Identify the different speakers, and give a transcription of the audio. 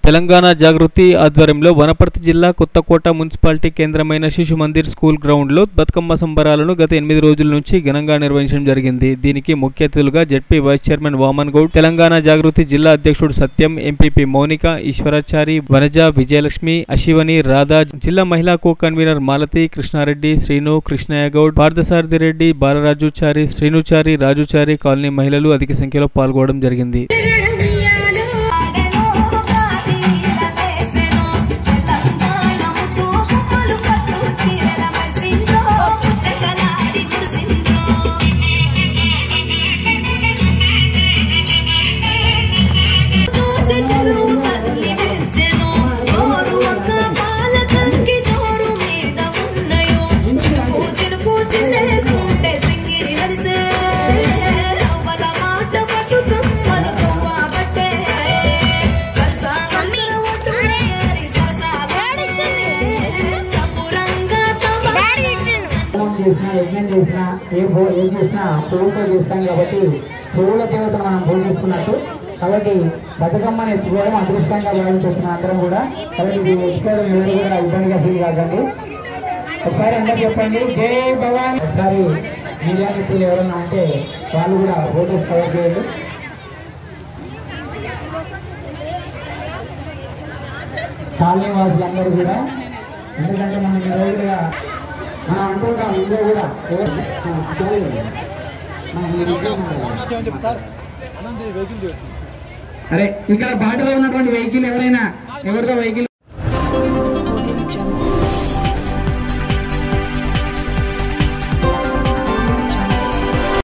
Speaker 1: తెలంగాణ జాగృతి ఆధ్వర్యంలో వనపర్తి జిల్లా కొత్తకోట మున్సిపాలిటీ కేంద్రమైన శిశు మందిర్ స్కూల్ గ్రౌండ్లో బతుకమ్మ సంబరాలను గత 8 రోజుల నుంచి ఘనంగా నిర్వహించడం జరిగింది. దీనికి ముఖ్య అతిథులుగా ZP vice chairman Vaman Goud, Telangana Jagruthi జిల్లా అధ్యక్షుడు సత్యం, ఎంపీపీ మౌనిక, ఈశ్వరాచారి, వనజ, విజయలక్ష్మి, అశివని, రాధా, జిల్లా మహిళా co convener Malathi, Krishnareddy, Srinu, Krishnaiah Goud, Parthasarathi Reddy, Balarajuchari, Srinuchari, Rajuchari colony మహిళలు అధిక సంఖ్యలో పాల్గొనడం జరిగింది.
Speaker 2: యజ్ఞం చేసినా ఏం చేసినా పువ్వుతో చేస్తాం కాబట్టి పువ్వుల దేవతను మనం పూజిస్తున్నట్టు. కాబట్టి బతుకమ్మని ఎత్తుకోవడం అదృష్టంగా భావించేస్తున్న అందరం కూడా. కాబట్టి ఇది ఎత్తుకోవడం ఎవరు కూడా ఇబ్బందిగా ఫీల్ కాకండి. ఒకసారి అందరూ చెప్పండి జై భవాని. ఒకసారి మీడియా మిత్రులు ఎవరన్నా అంటే వాళ్ళు కూడా ఫోటోస్ కవర్ చేయండి. కాలనీ వాసులందరూ కూడా, ఎందుకంటే మనం ఈ రోజుగా మనం అనుకుంటాం ఇందులో కూడా అరే ఇక్కడ బాటలో ఉన్నటువంటి వెహికల్ ఎవరైనా ఎవరితో వెహికల్